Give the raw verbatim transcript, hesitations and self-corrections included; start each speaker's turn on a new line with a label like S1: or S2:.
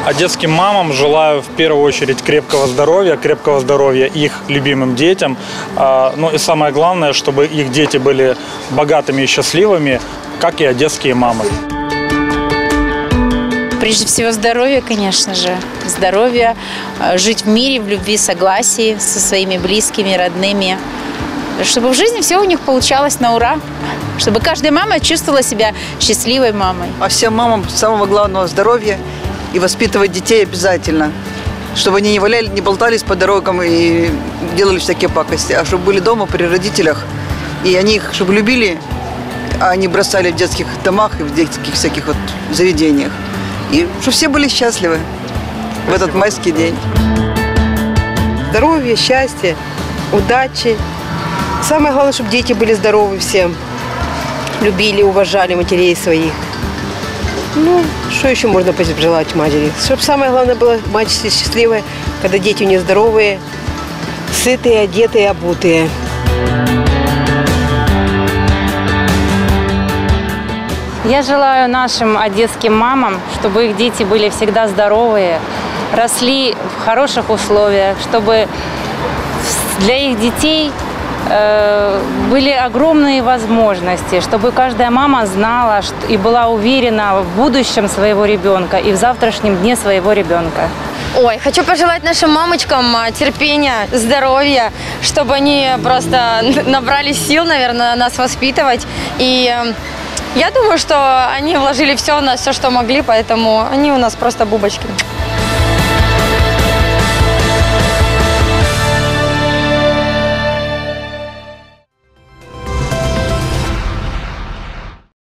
S1: А детским мамам желаю в первую очередь крепкого здоровья, крепкого здоровья их любимым детям. Ну и самое главное, чтобы их дети были богатыми и счастливыми, как и одесские мамы.
S2: Прежде всего здоровье, конечно же. Здоровье, жить в мире, в любви, согласии со своими близкими, родными. Чтобы в жизни все у них получалось на ура. Чтобы каждая мама чувствовала себя счастливой мамой.
S3: А всем мамам самого главного здоровья и воспитывать детей обязательно. Чтобы они не валяли, не болтались по дорогам и делали всякие пакости. А чтобы были дома при родителях. И они их, чтобы любили, а не бросали в детских домах и в детских всяких вот заведениях. И чтобы все были счастливы в этот майский день.
S4: Здоровья, счастья, удачи. Самое главное, чтобы дети были здоровы всем. Любили, уважали матерей своих. Ну, что еще можно пожелать матери? Чтобы самое главное была мать счастливая, когда дети у нее здоровые, сытые, одетые, обутые.
S5: Я желаю нашим одесским мамам, чтобы их дети были всегда здоровые, росли в хороших условиях, чтобы для их детей э, были огромные возможности, чтобы каждая мама знала и была уверена в будущем своего ребенка и в завтрашнем дне своего ребенка.
S6: Ой, хочу пожелать нашим мамочкам терпения, здоровья, чтобы они просто набрали сил, наверное, нас воспитывать. И я думаю, что они вложили все в нас, все, что могли, поэтому они у нас просто бубочки.